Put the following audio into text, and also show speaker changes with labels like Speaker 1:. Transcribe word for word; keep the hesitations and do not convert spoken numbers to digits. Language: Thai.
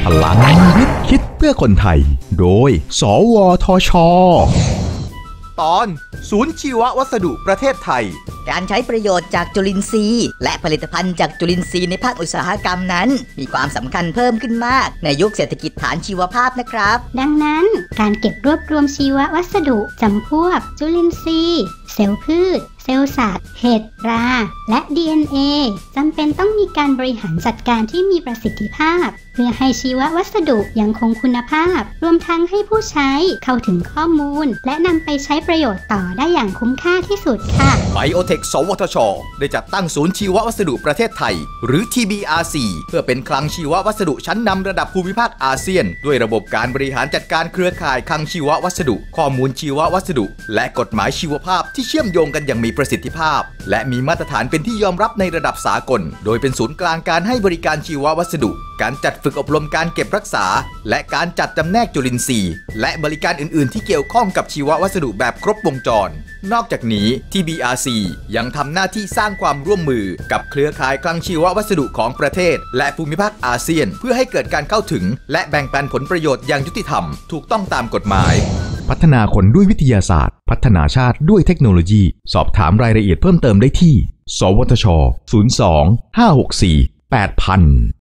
Speaker 1: พลังวิทย์คิดเพื่อคนไทยโดยสวทช.
Speaker 2: ตอนศูนย์ชีววัสดุประเทศไทย
Speaker 3: การใช้ประโยชน์จากจุลินทรีย์และผลิตภัณฑ์จากจุลินทรีย์ในภาคอุตสาหกรรมนั้นมีความสำคัญเพิ่มขึ้นมากในยุคเศรษฐกิจฐานชีวภาพนะครับ
Speaker 4: ดังนั้นการเก็บรวบรวมชีววัสดุจำพวกจุลินทรีย์เซลล์พืชเซลล์สัตว์เห็ดราและ ดี เอ็น เอ จำเป็นต้องมีการบริหารจัดการที่มีประสิทธิภาพเพื่อให้ชีววัสดุยังคงคุณภาพรวมทั้งให้ผู้ใช้เข้าถึงข้อมูลและนำไปใช้ประโยชน์ต่อได้อย่างคุ้มค่าที่สุดค่ะ
Speaker 2: Biotech สวทช.ได้จัดตั้งศูนย์ชีววัสดุประเทศไทยหรือ ที บี อาร์ ซี เพื่อเป็นคลังชีววัสดุชั้นนำระดับภูมิภาคอาเซียนด้วยระบบการบริหารจัดการเครือข่ายคลังชีววัสดุข้อมูลชีววัสดุและกฎหมายชีวภาพที่เชื่อมโยงกันอย่างมีประสิทธิภาพและมีมาตรฐานเป็นที่ยอมรับในระดับสากลโดยเป็นศูนย์กลางการให้บริการชีววัสดุการจัดฝึกอบรมการเก็บรักษาและการจัดจำแนกจุลินทรีย์และบริการอื่นๆที่เกี่ยวข้องกับชีววัสดุแบบครบวงจรนอกจากนี้ ที บี อาร์ ซี ยังทำหน้าที่สร้างความร่วมมือกับเครือข่ายคลังชีววัสดุของประเทศและภูมิภาคอาเซียนเพื่อให้เกิดการเข้าถึงและแบ่งปันผลประโยชน์อย่างยุติธรรมถูกต้องตามกฎหมาย
Speaker 1: พัฒนาคนด้วยวิทยาศาสตร์พัฒนาชาติด้วยเทคโนโลยีสอบถามรายละเอียดเพิ่มเติมได้ที่สวทช ศูนย์ สอง ห้า หก สี่ แปด ศูนย์ ศูนย์